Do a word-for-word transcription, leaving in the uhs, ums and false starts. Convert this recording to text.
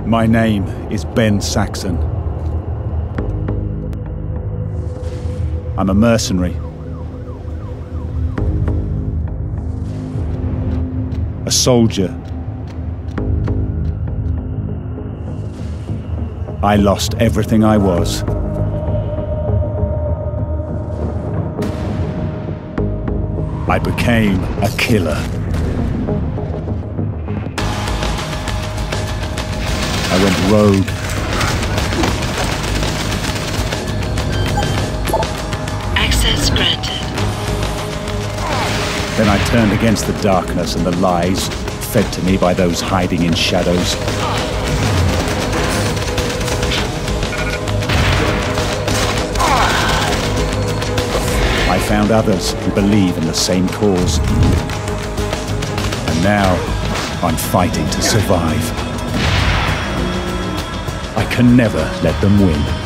My name is Ben Saxon. I'm a mercenary. A soldier. I lost everything I was. I became a killer. I went rogue. Access granted. Then I turned against the darkness and the lies fed to me by those hiding in shadows. I found others who believe in the same cause. And now I'm fighting to survive. I can never let them win.